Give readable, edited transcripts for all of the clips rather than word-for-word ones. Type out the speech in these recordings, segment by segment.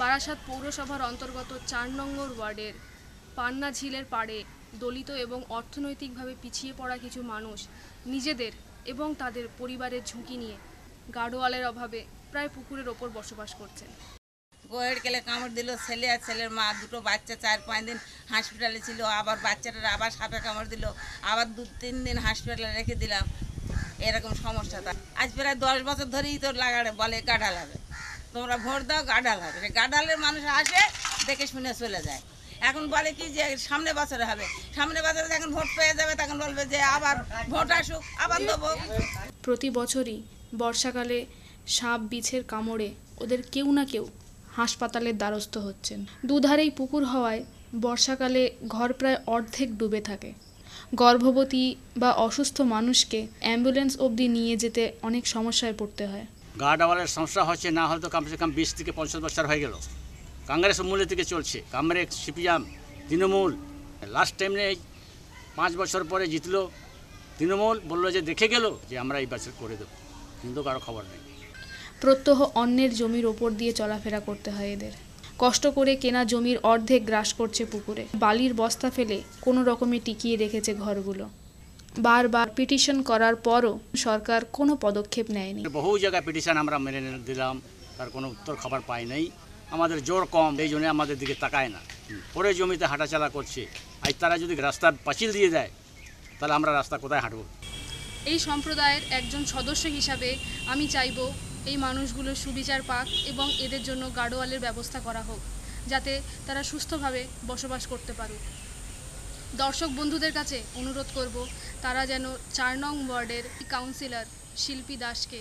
বারাসাত পৌরসভার অন্তর্গত ৪ নম্বর ওয়ার্ডের পান্না ঝিলের পাড়ে দলিত এবং অর্থনৈতিকভাবে পিছিয়ে পড়া কিছু মানুষ নিজেদের এবং তাদের পরিবারের ঝুঁকি নিয়ে গার্ডওয়ালের অভাবে প্রায় পুকুরের ওপর বসবাস করছেন। গোয়ের কেলে কামড় দিল, ছেলে আর ছেলের মা, দুটো বাচ্চা 4-5 দিন হসপিটালে ছিল, আবার বাচ্চাটার আবার সাপে কামড় দিল, আবার 2-3 দিন হসপিটালে রেখে দিলাম। এরকম সমস্যাটা আজ প্রায় 10 বছর ধরেই তো লাগাড়ে বলে গাডাল হবে, তোমরা ভোট দাও গাডাল হবে। গাডালের মানুষ আসে দেখে শুনে চলে যায়। এখন বলে কি যে সামনে বছরে হবে, সামনে বছরে যখন ভোট পেয়ে যাবে তখন বলবে যে আবার ভোট আসুক, আবার দেবো। প্রতি বছরই বর্ষাকালে সাপ বিছের কামড়ে ওদের কেউ না কেউ হাসপাতালের দ্বারস্থ হচ্ছেন। দুধারেই পুকুর হওয়ায় বর্ষাকালে ঘর প্রায় অর্ধেক ডুবে থাকে। গর্ভবতী বা অসুস্থ মানুষকে অ্যাম্বুলেন্স অবধি নিয়ে যেতে অনেক সমস্যায় পড়তে হয়। গার্ডওয়ালের সমস্যা হচ্ছে, না হলে তো কমসে কম 20 থেকে 50 বছর হয়ে গেল। কংগ্রেস মূল্য থেকে চলছে, কংগ্রেস, সিপিএম, তৃণমূল। লাস্ট টাইমে 5 বছর পরে জিতলো তৃণমূল, বললো যে দেখে গেল যে আমরা এই বছর করে দেবো, কিন্তু কারো খবর নেই। প্রত্যহ অন্যের জমির ওপর দিয়ে চলাফেরা করতে হয় এদের। কষ্ট করে কেনা জমির অর্ধেক গ্রাস করছে পুকুরে। বালির বস্তা ফেলে কোনো রকমে টিকিয়ে রেখেছে ঘরগুলো। বারবার পিটিশন করার পরও সরকার কোনো পদক্ষেপ নেয়নি। বহু জায়গায় পিটিশন আমরা মেনে দিলাম, তার কোনো উত্তর খবর পাই নাই। আমাদের জোর কম, এই জন্য আমাদের দিকে তাকায় না, পরে জমিতে হাঁটাচলা করছে। আজ তারা যদি রাস্তা পাঁচিল দিয়ে দেয় তাহলে আমরা রাস্তা কোথায় হাঁটব? এই সম্প্রদায়ের একজন সদস্য হিসাবে আমি চাইব এই মানুষগুলোর সুবিচার পাক এবং এদের জন্য গার্ডওয়ালের ব্যবস্থা করা হোক, যাতে তারা সুস্থভাবে বসবাস করতে পারুক। দর্শক বন্ধুদের কাছে অনুরোধ করব, তারা যেন 4 নং ওয়ার্ডের কাউন্সিলর শিল্পী দাসকে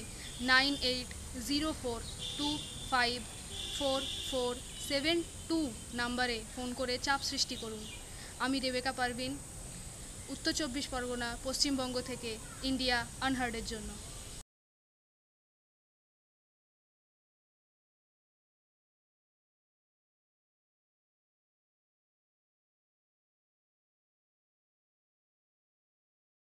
9804254472 নাম্বারে ফোন করে চাপ সৃষ্টি করুন। আমি রেবেকা পারভিন, উত্তর 24 পরগনা, পশ্চিমবঙ্গ থেকে ইন্ডিয়া আনহার্ডের জন্য।